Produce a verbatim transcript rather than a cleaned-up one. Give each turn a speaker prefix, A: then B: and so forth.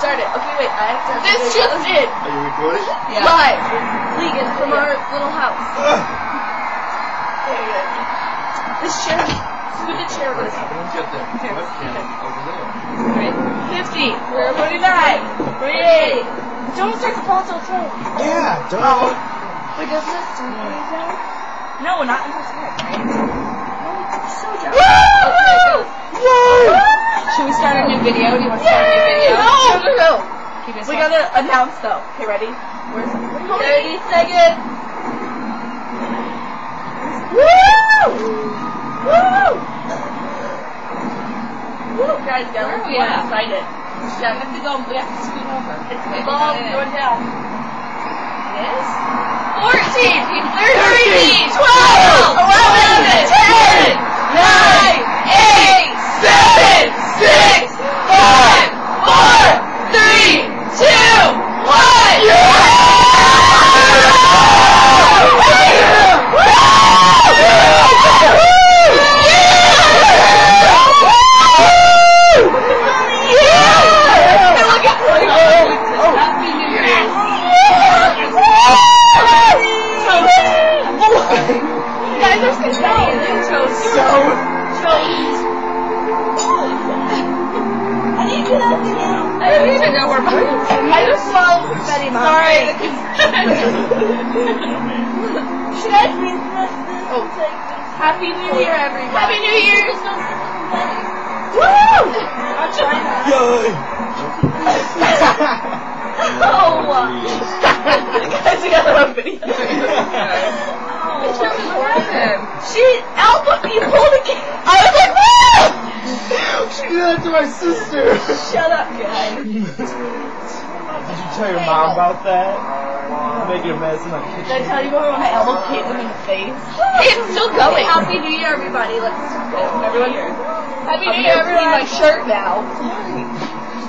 A: start it. Okay, wait, I have to...
B: This just did!
C: Are you recording?
A: Yeah. Live! Legan, from our little house. There you go. This chair... Scoot the chair over the top.
C: Get the webcam over there.
A: Alright. fifty. We're forty-nine. forty-eight. Don't start the pulse till ten.
C: Yeah, don't.
A: Wait, doesn't it start now? No, not until ten, right? No, it's so dumb.
C: Woo! Yay!
A: Should we start a new video? Do you want to start a new video? No, no, no. We gotta announce though. Okay, ready? Where's thirty seconds. Woo! Woo! Woo! Guys, guys, let's be excited. Yeah, we have to go. We have to scoot over. It's too long. Going down. It is. Fourteen. Thirteen. Twelve. Eleven. Ten. Nine. Eight. Seven. Six. Five. Four. Three. Two. One. I just swallowed confetti, Mom. Sorry. Should I read this? Oh. Happy New Year, everybody. Happy New Year. Woo! I'm trying that.
C: Yay!
A: Oh. Guys, we got a video. Oh. She, Alpha, you pulled a kid. I was like, woo!
C: She did that to my sister.
A: Shut up, guys.
C: Did you tell your mom about that? Making a mess in my kitchen.
A: Did I tell you about when I elbowed Caitlin in the face? It's still going. Happy New Year, everybody. Let's go. Everyone here. Happy New Year, everyone. My shirt now.